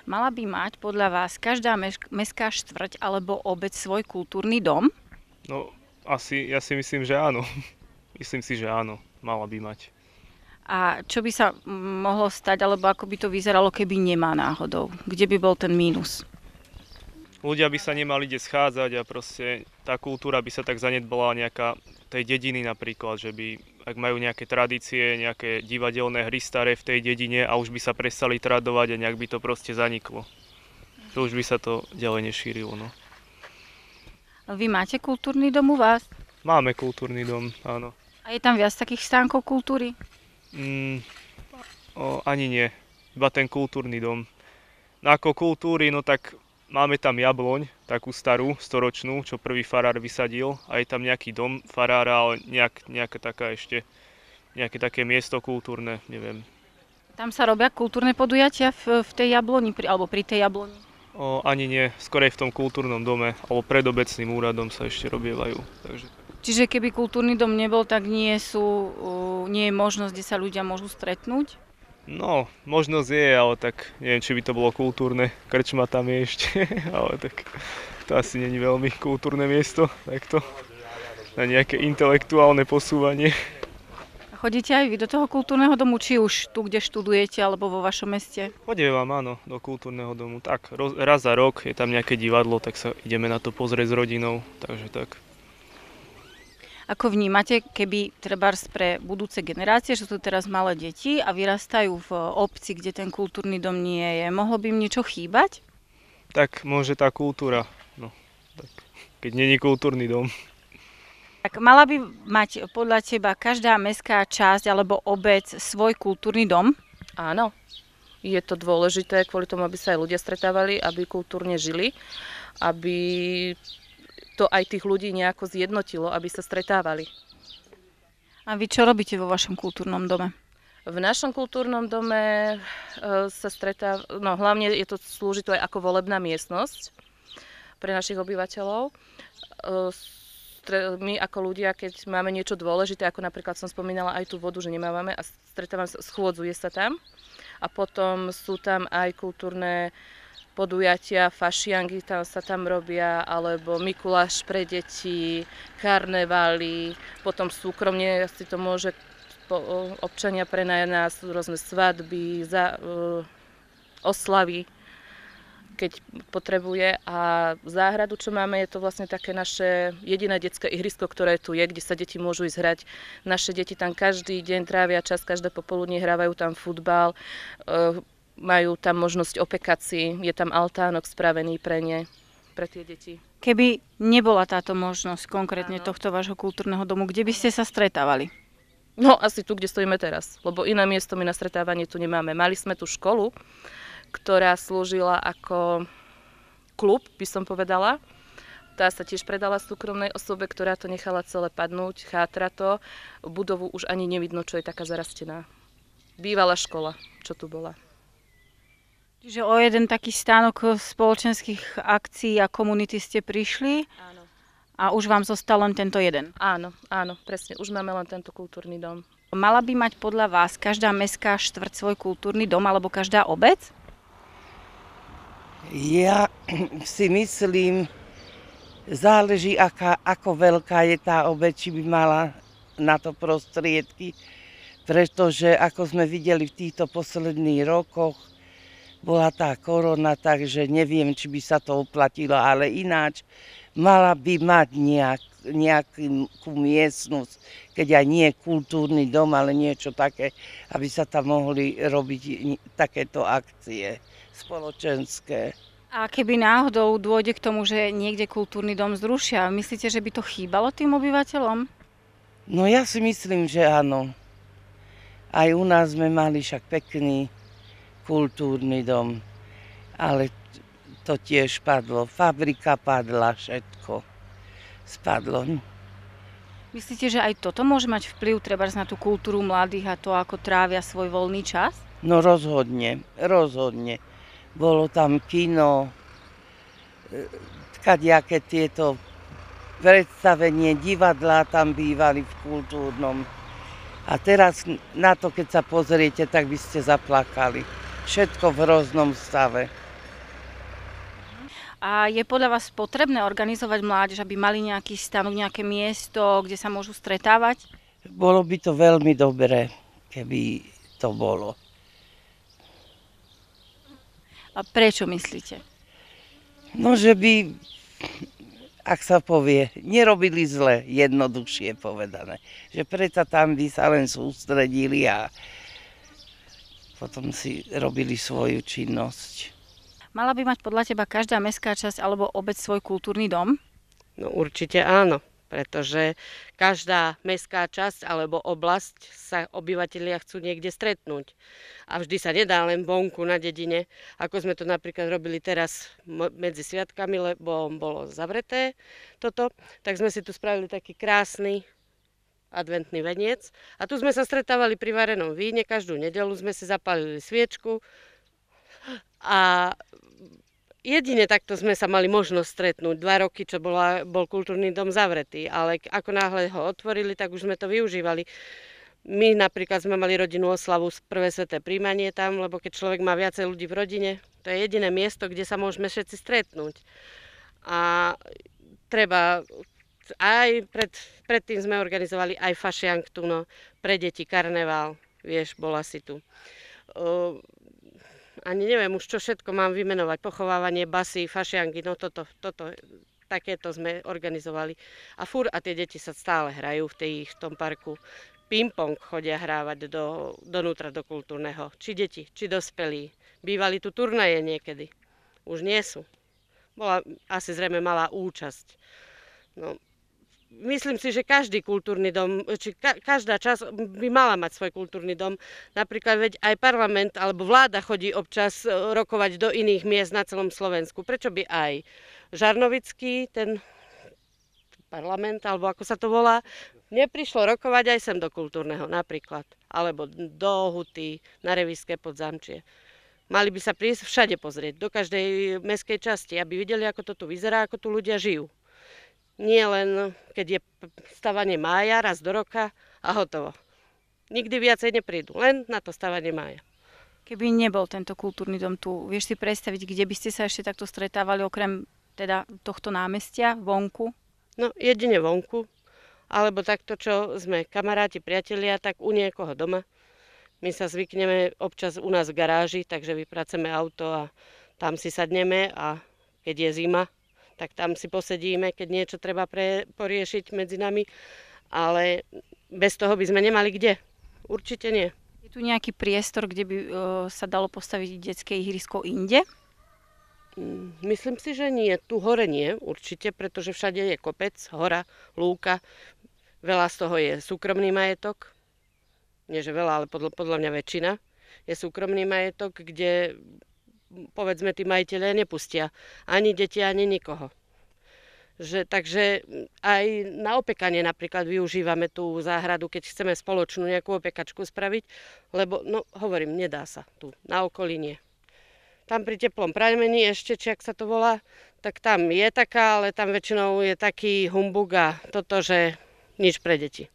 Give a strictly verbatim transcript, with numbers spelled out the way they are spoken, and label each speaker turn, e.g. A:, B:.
A: Mala by mať podľa vás každá meš- mestská štvrť alebo obec svoj kultúrny dom?
B: No, asi, ja si myslím, že áno. Myslím si, že áno, mala by mať.
A: A čo by sa mm, mohlo stať, alebo ako by to vyzeralo, keby nemá náhodou? Kde by bol ten mínus?
B: Ľudia by sa nemali kde schádzať a proste tá kultúra by sa tak zanedbala nejaká tej dediny napríklad, že by, ak majú nejaké tradície, nejaké divadelné hry staré v tej dedine a už by sa prestali tradovať a nejak by to proste zaniklo. Že už by sa to ďalej nešírilo, no.
A: Vy máte kultúrny dom u vás?
B: Máme kultúrny dom, áno.
A: A je tam viac takých stánkov kultúry?
B: Mm, o, ani nie, iba ten kultúrny dom. No ako kultúry, no tak máme tam jabloň, takú starú, storočnú, čo prvý farár vysadil. A je tam nejaký dom farára, ale nejak, nejaká taká ešte, nejaké také miesto kultúrne, neviem.
A: Tam sa robia kultúrne podujatia v, v tej jabloni, pri, alebo pri tej jabloni?
B: O, ani nie, skorej v tom kultúrnom dome, alebo pred obecným úradom sa ešte robievajú. Takže...
A: Čiže keby kultúrny dom nebol, tak nie, sú, uh, nie je možnosť, kde sa ľudia môžu stretnúť?
B: No, možnosť je, ale tak neviem, či by to bolo kultúrne. Krčma tam je ešte, ale tak to asi není veľmi kultúrne miesto, takto. Na nejaké intelektuálne posúvanie.
A: A chodíte aj vy do toho kultúrneho domu, či už tu, kde študujete, alebo vo vašom meste?
B: Chodievam, áno, do kultúrneho domu. Tak, roz, raz za rok je tam nejaké divadlo, tak sa ideme na to pozrieť s rodinou, takže tak.
A: Ako vnímate, keby trebárs pre budúce generácie, že sú teraz malé deti a vyrastajú v obci, kde ten kultúrny dom nie je, mohlo by im niečo chýbať?
B: Tak môže tá kultúra, no, tak, keď není kultúrny dom.
A: Tak mala by mať podľa teba každá mestská časť alebo obec svoj kultúrny dom?
C: Áno, je to dôležité kvôli tomu, aby sa aj ľudia stretávali, aby kultúrne žili, aby to aj tých ľudí nejako zjednotilo, aby sa stretávali.
A: A vy čo robíte vo vašom kultúrnom dome?
C: V našom kultúrnom dome e, sa stretáva, no hlavne je to, slúži to aj ako volebná miestnosť pre našich obyvateľov. E, stre, my ako ľudia, keď máme niečo dôležité, ako napríklad som spomínala aj tú vodu, že nemávame a stretávame sa, schôdzuje sa tam. A potom sú tam aj kultúrne podujatia, fašiangy tam sa tam robia, alebo Mikuláš pre deti, karnevály, potom súkromne si to môže občania prenajať, sú rôzne svadby, za, uh, oslavy, keď potrebuje. A záhradu, čo máme, je to vlastne také naše jediné detské ihrisko, ktoré tu je, kde sa deti môžu ísť hrať. Naše deti tam každý deň trávia čas, každé popoludnie hrávajú tam futbal. Uh, Majú tam možnosť opekať si, je tam altánok spravený pre ne, pre tie deti.
A: Keby nebola táto možnosť konkrétne
C: Áno.
A: tohto vášho kultúrneho domu, kde by ste sa stretávali?
C: No asi tu, kde stojíme teraz, lebo iné miesto my na stretávanie tu nemáme. Mali sme tu školu, ktorá slúžila ako klub, by som povedala. Tá sa tiež predala súkromnej osobe, ktorá to nechala celé padnúť, chátra to. Budovu už ani nevidno, čo je taká zarastená. Bývalá škola, čo tu bola.
A: Čiže o jeden taký stánok spoločenských akcií a komunity ste prišli?
C: Áno.
A: A už vám zostal len tento jeden?
C: Áno, áno, presne. Už máme len tento kultúrny dom.
A: Mala by mať podľa vás každá mestská štvrť svoj kultúrny dom alebo každá obec?
D: Ja si myslím, záleží, aká, ako veľká je tá obec, či by mala na to prostriedky, pretože ako sme videli v týchto posledných rokoch, bola tá korona, takže neviem, či by sa to oplatilo, ale ináč mala by mať nejak, nejakú miestnosť, keď aj nie kultúrny dom, ale niečo také, aby sa tam mohli robiť takéto akcie spoločenské.
A: A keby náhodou dôjde k tomu, že niekde kultúrny dom zrušia, myslíte, že by to chýbalo tým obyvateľom?
D: No ja si myslím, že áno. Aj u nás sme mali však pekný kultúrny dom, ale to tiež padlo. Fabrika padla, všetko spadlo.
A: Myslíte, že aj toto môže mať vplyv trebárs na tú kultúru mladých a to, ako trávia svoj voľný čas?
D: No rozhodne, rozhodne. Bolo tam kino, kadejaké tieto predstavenie, divadlá tam bývali v kultúrnom. A teraz na to, keď sa pozriete, tak by ste zaplakali. Všetko v hroznom stave.
A: A je podľa vás potrebné organizovať mládež, aby mali nejaký stanok, nejaké miesto, kde sa môžu stretávať?
D: Bolo by to veľmi dobré, keby to bolo.
A: A prečo myslíte?
D: No, že by, ak sa povie, nerobili zle, jednoduchšie povedané. Že preto tam by sa len sústredili a potom si robili svoju činnosť.
A: Mala by mať podľa teba každá mestská časť alebo obec svoj kultúrny dom?
E: No určite áno, pretože každá mestská časť alebo oblasť sa obyvatelia chcú niekde stretnúť. A vždy sa nedá len vonku na dedine, ako sme to napríklad robili teraz medzi sviatkami, lebo bolo zavreté toto, tak sme si tu spravili taký krásny adventný veniec. A tu sme sa stretávali pri varenom víne, každú nedeľu sme si zapálili sviečku a jedine takto sme sa mali možnosť stretnúť. Dva roky, čo bola, bol kultúrny dom zavretý, ale ako náhle ho otvorili, tak už sme to využívali. My napríklad sme mali rodinnú oslavu z prvé sveté príjmanie tam, lebo keď človek má viacej ľudí v rodine, to je jediné miesto, kde sa môžeme všetci stretnúť. A treba, aj pred, predtým sme organizovali aj fašiank tu, no, pre deti, karneval, vieš, bola si tu. Uh, Ani neviem už, čo všetko mám vymenovať. Pochovávanie, basy, fašianky, no toto, toto, takéto sme organizovali. A furt, a tie deti sa stále hrajú v, tej, v tom parku. Ping-pong chodia hrávať do, donútra do kultúrneho. Či deti, či dospelí. Bývali tu turnaje niekedy. Už nie sú. Bola asi zrejme malá účasť. No, myslím si, že každý kultúrny dom, či ka, každá časť by mala mať svoj kultúrny dom. Napríklad veď aj parlament alebo vláda chodí občas rokovať do iných miest na celom Slovensku. Prečo by aj Žarnovický, ten parlament, alebo ako sa to volá, neprišlo rokovať aj sem do kultúrneho napríklad. Alebo do Huty, na Revíšske Podzamčie. Mali by sa prísť všade pozrieť, do každej mestskej časti, aby videli, ako to tu vyzerá, ako tu ľudia žijú. Nie len, keď je stavanie mája, raz do roka a hotovo. Nikdy viacej neprídu, len na to stavanie mája.
A: Keby nebol tento kultúrny dom tu, vieš si predstaviť, kde by ste sa ešte takto stretávali, okrem teda tohto námestia, vonku?
E: No, jedine vonku, alebo takto, čo sme kamaráti, priatelia, tak u niekoho doma. My sa zvykneme občas u nás v garáži, takže vypraceme auto a tam si sadneme a keď je zima, tak tam si posedíme, keď niečo treba pre, poriešiť medzi nami, ale bez toho by sme nemali kde. Určite nie.
A: Je tu nejaký priestor, kde by e, sa dalo postaviť detské ihrisko inde?
E: Myslím si, že nie. Tu hore nie, určite, pretože všade je kopec, hora, lúka. Veľa z toho je súkromný majetok. Nie, že veľa, ale podľa, podľa mňa väčšina. Je súkromný majetok, kde povedzme, tí majiteľe nepustia ani deti, ani nikoho. Že, takže aj na opekanie napríklad využívame tú záhradu, keď chceme spoločnú nejakú opekačku spraviť, lebo, no hovorím, nedá sa tu, na okolí nie. Tam pri teplom pramení ešte, či ak sa to volá, tak tam je taká, ale tam väčšinou je taký humbug a toto, že nič pre deti.